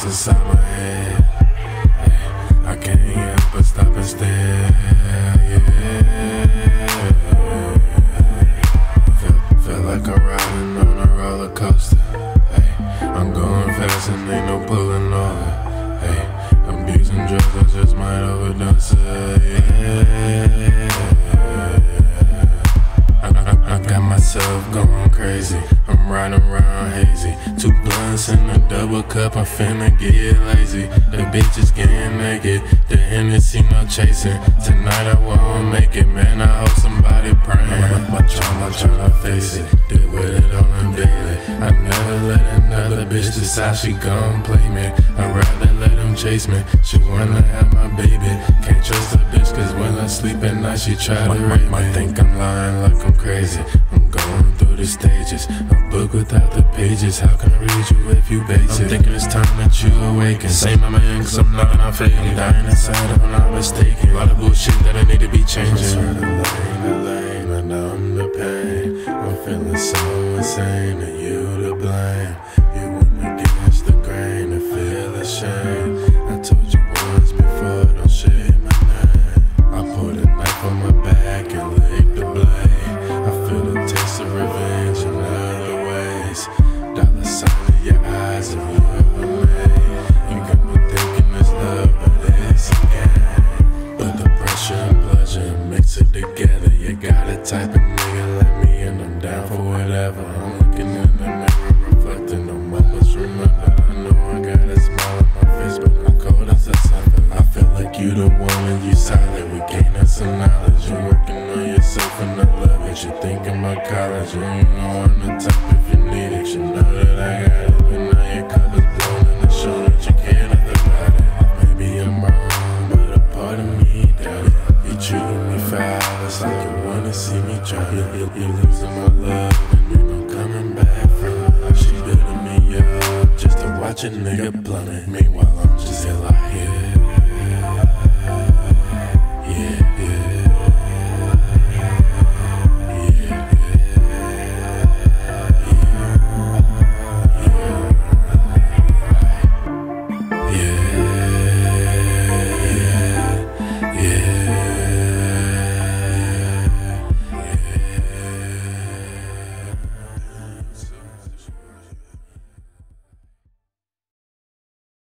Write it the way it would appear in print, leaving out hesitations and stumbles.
thoughts inside my head. Hey, I can't help but stop and stare. Feel like I'm riding on a roller coaster. Hey, I'm going fast and ain't no pulling over. Hey, I'm abusing drugs, I just might overdose it. I got myself going crazy. I'm riding around hazy. 2 blunts in a double cup, I'm finna get lazy. The bitch is getting naked, the Hennessy no chasing. Tonight I won't make it, man, I hope somebody praying. I'm tryna face it, deal with it on a daily. I never let another bitch decide she gon' play me. I'd rather let him chase me, she wanna have my baby. Can't trust a bitch cause when I sleep at night she try to rape me. Might think I'm lying like I'm crazy, I'm going through the stages. A book without the pages, how can I read you if you basic? I'm thinking it's time that you awaken. Say my man cause I'm not faking. I'm dying inside if I'm not mistaken. A lot of bullshit that I need to be changing. I'm the lane, I numb the pain. I'm feeling so insane and you to blame. You went against the grain and feel ashamed. I told you once before, don't shade my name. I put a knife on my back and lick the blade. I feel the taste of revenge in other ways. Dollar sign in your eyes if you ever made. You got me thinking it's love, but it's a game. But the pressure and pleasure mix it together. You got a type of nigga like me and I'm down for whatever. I'm looking in the mirror, reflecting on moments remember. I know I got a smile on my face, but I'm cold as a sucker. I feel like you the one and you solid. We gain some knowledge. You working on yourself and I love it. You thinking about college, you know I'm the type if you need it. You know that I got it, but now your cup is blown and it's shown that you can't nothing about it. Maybe I'm wrong, but a part of me doubt it. You treating me foul, it's like you wanna see me drown. You're losing my love and ain't no coming back from it. She building me up just to watch a nigga plummet. Meanwhile I'm just here like here.